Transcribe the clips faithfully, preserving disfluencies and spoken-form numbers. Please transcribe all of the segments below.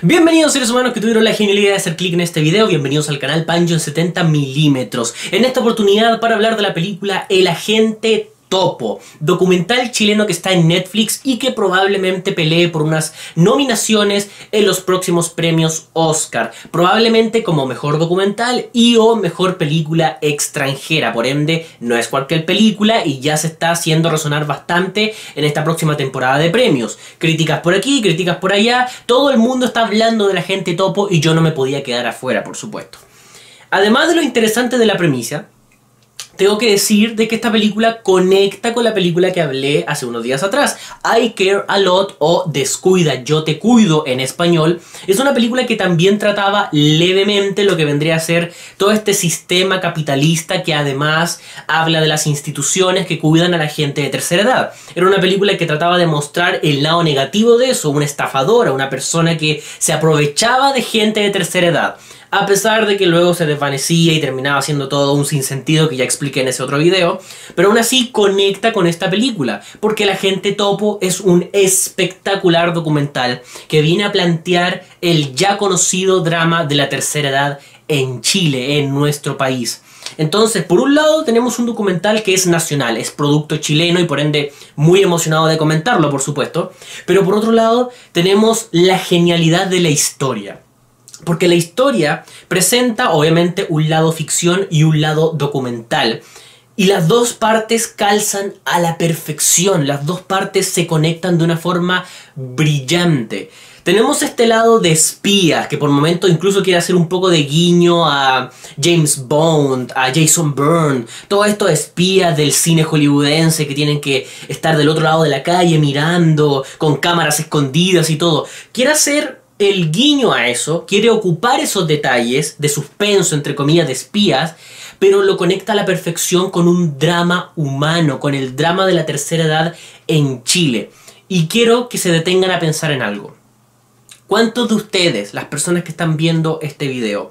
Bienvenidos seres humanos que tuvieron la genialidad de hacer clic en este video, bienvenidos al canal Pancho en setenta milímetros. En esta oportunidad para hablar de la película El Agente Topo, documental chileno que está en Netflix y que probablemente pelee por unas nominaciones en los próximos premios Oscar, probablemente como mejor documental y o mejor película extranjera. Por ende, no es cualquier película y ya se está haciendo resonar bastante en esta próxima temporada de premios. Críticas por aquí, críticas por allá, todo el mundo está hablando del Agente Topo y yo no me podía quedar afuera, por supuesto. Además de lo interesante de la premisa, tengo que decir de que esta película conecta con la película que hablé hace unos días atrás, I Care a Lot o Descuida, Yo Te Cuido en español. Es una película que también trataba levemente lo que vendría a ser todo este sistema capitalista que además habla de las instituciones que cuidan a la gente de tercera edad. Era una película que trataba de mostrar el lado negativo de eso, una estafadora, una persona que se aprovechaba de gente de tercera edad. A pesar de que luego se desvanecía y terminaba siendo todo un sinsentido que ya expliqué en ese otro video, pero aún así conecta con esta película, porque El Agente Topo es un espectacular documental que viene a plantear el ya conocido drama de la tercera edad en Chile, en nuestro país. Entonces, por un lado tenemos un documental que es nacional, es producto chileno y por ende muy emocionado de comentarlo, por supuesto, pero por otro lado tenemos la genialidad de la historia. Porque la historia presenta obviamente un lado ficción y un lado documental. Y las dos partes calzan a la perfección, las dos partes se conectan de una forma brillante. Tenemos este lado de espías, que por momentos incluso quiere hacer un poco de guiño a James Bond, a Jason Bourne, todos estos espías del cine hollywoodense que tienen que estar del otro lado de la calle mirando, con cámaras escondidas y todo. Quiere hacer el guiño a eso, quiere ocupar esos detalles de suspenso, entre comillas, de espías, pero lo conecta a la perfección con un drama humano, con el drama de la tercera edad en Chile. Y quiero que se detengan a pensar en algo. ¿Cuántos de ustedes, las personas que están viendo este video,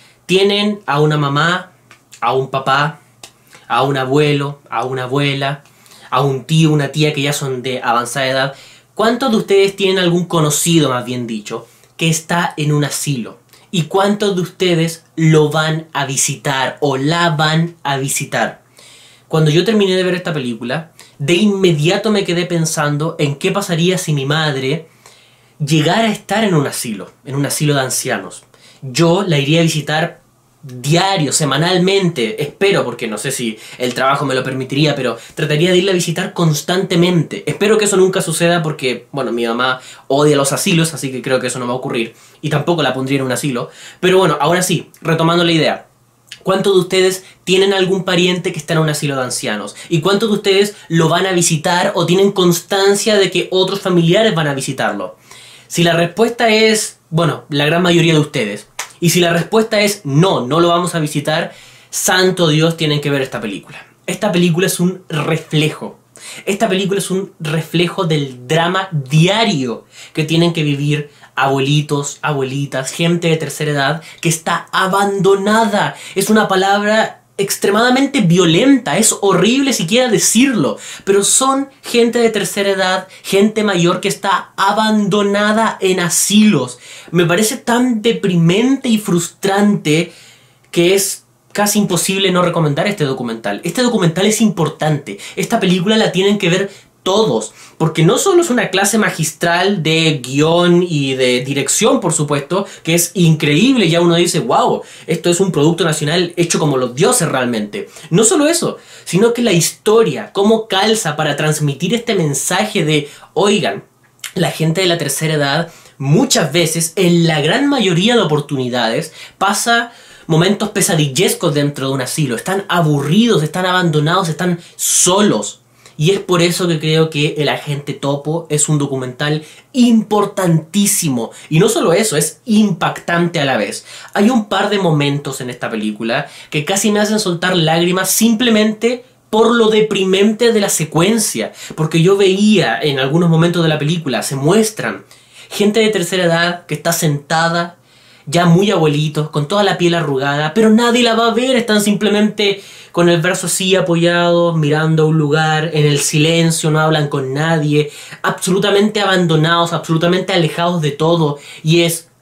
tienen a una mamá, a un papá, a un abuelo, a una abuela, a un tío, una tía que ya son de avanzada edad? ¿Cuántos de ustedes tienen algún conocido, más bien dicho, que está en un asilo? ¿Y cuántos de ustedes lo van a visitar o la van a visitar? Cuando yo terminé de ver esta película, de inmediato me quedé pensando en qué pasaría si mi madre llegara a estar en un asilo, en un asilo de ancianos. Yo la iría a visitar diario, semanalmente, espero, porque no sé si el trabajo me lo permitiría, pero trataría de irla a visitar constantemente. Espero que eso nunca suceda porque, bueno, mi mamá odia los asilos, así que creo que eso no va a ocurrir, y tampoco la pondría en un asilo. Pero bueno, ahora sí, retomando la idea, ¿cuántos de ustedes tienen algún pariente que está en un asilo de ancianos? ¿Y cuántos de ustedes lo van a visitar o tienen constancia de que otros familiares van a visitarlo? Si la respuesta es, bueno, la gran mayoría de ustedes, y si la respuesta es no, no lo vamos a visitar, santo Dios, tienen que ver esta película. Esta película es un reflejo. Esta película es un reflejo del drama diario que tienen que vivir abuelitos, abuelitas, gente de tercera edad que está abandonada. Es una palabra extremadamente violenta, es horrible siquiera decirlo, pero son gente de tercera edad, gente mayor que está abandonada en asilos. Me parece tan deprimente y frustrante que es casi imposible no recomendar este documental. Este documental es importante, esta película la tienen que ver todos, porque no solo es una clase magistral de guión y de dirección, por supuesto, que es increíble, ya uno dice, wow, esto es un producto nacional hecho como los dioses realmente. No solo eso, sino que la historia, cómo calza para transmitir este mensaje de, oigan, la gente de la tercera edad muchas veces, en la gran mayoría de oportunidades, pasa momentos pesadillescos dentro de un asilo, están aburridos, están abandonados, están solos. Y es por eso que creo que El Agente Topo es un documental importantísimo. Y no solo eso, es impactante a la vez. Hay un par de momentos en esta película que casi me hacen soltar lágrimas simplemente por lo deprimente de la secuencia. Porque yo veía en algunos momentos de la película, se muestran gente de tercera edad que está sentada, ya muy abuelitos, con toda la piel arrugada, pero nadie la va a ver, están simplemente con el brazo así apoyado, mirando a un lugar, en el silencio, no hablan con nadie, absolutamente abandonados, absolutamente alejados de todo, y es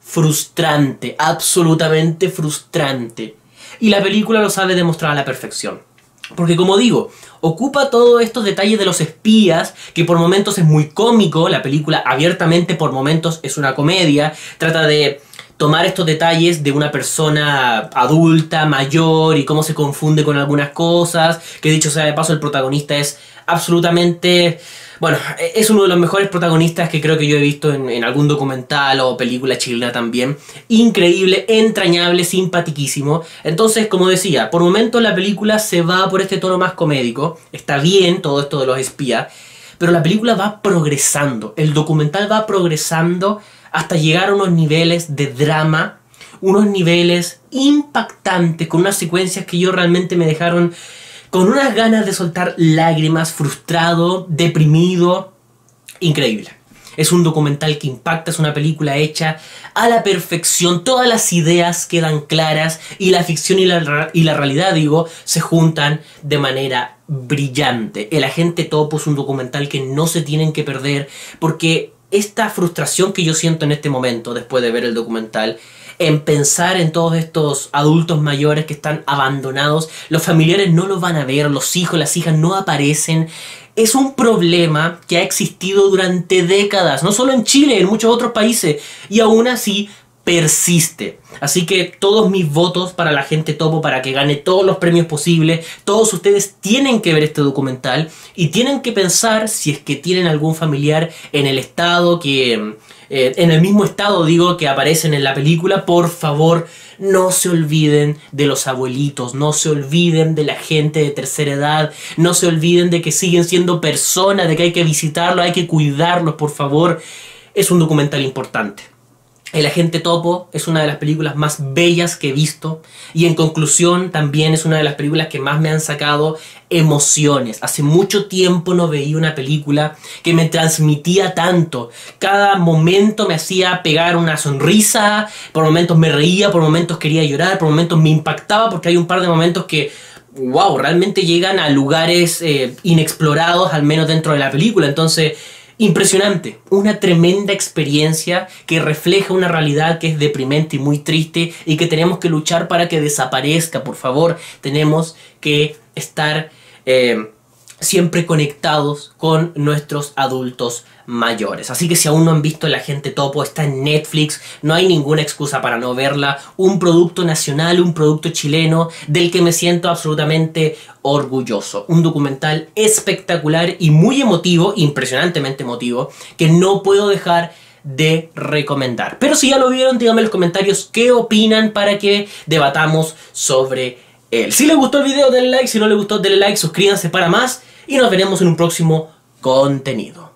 frustrante, absolutamente frustrante. Y la película lo sabe demostrar a la perfección. Porque como digo, ocupa todos estos detalles de los espías, que por momentos es muy cómico, la película abiertamente por momentos es una comedia, trata de tomar estos detalles de una persona adulta, mayor, y cómo se confunde con algunas cosas, que dicho sea de paso el protagonista es absolutamente... Bueno, es uno de los mejores protagonistas que creo que yo he visto en, en algún documental o película chilena también. Increíble, entrañable, simpatiquísimo. Entonces, como decía, por momentos la película se va por este tono más comédico. Está bien todo esto de los espías, pero la película va progresando. El documental va progresando hasta llegar a unos niveles de drama, unos niveles impactantes, con unas secuencias que yo realmente me dejaron... con unas ganas de soltar lágrimas, frustrado, deprimido. Increíble. Es un documental que impacta, es una película hecha a la perfección. Todas las ideas quedan claras y la ficción y la, y la realidad, digo, se juntan de manera brillante. El Agente Topo es un documental que no se tienen que perder, porque esta frustración que yo siento en este momento, después de ver el documental, en pensar en todos estos adultos mayores que están abandonados, los familiares no los van a ver, los hijos, las hijas no aparecen. Es un problema que ha existido durante décadas, no solo en Chile, en muchos otros países, y aún así persiste. Así que todos mis votos para la Agente Topo, para que gane todos los premios posibles. Todos ustedes tienen que ver este documental y tienen que pensar si es que tienen algún familiar en el estado que... Eh, en el mismo estado, digo, que aparecen en la película. Por favor, no se olviden de los abuelitos, no se olviden de la gente de tercera edad, no se olviden de que siguen siendo personas, de que hay que visitarlos, hay que cuidarlos, por favor. Es un documental importante. El Agente Topo es una de las películas más bellas que he visto, y en conclusión también es una de las películas que más me han sacado emociones. Hace mucho tiempo no veía una película que me transmitía tanto. Cada momento me hacía pegar una sonrisa, por momentos me reía, por momentos quería llorar, por momentos me impactaba, porque hay un par de momentos que, wow, realmente llegan a lugares eh, inexplorados, al menos dentro de la película. Entonces... impresionante, una tremenda experiencia que refleja una realidad que es deprimente y muy triste y que tenemos que luchar para que desaparezca. Por favor, tenemos que estar eh, siempre conectados con nuestros adultos mayores. Así que si aún no han visto El Agente Topo, está en Netflix, no hay ninguna excusa para no verla. Un producto nacional, un producto chileno del que me siento absolutamente orgulloso. Un documental espectacular y muy emotivo, impresionantemente emotivo, que no puedo dejar de recomendar. Pero si ya lo vieron, díganme en los comentarios qué opinan para que debatamos sobre él. Si les gustó el video, denle like. Si no les gustó, denle like, suscríbanse para más y nos veremos en un próximo contenido.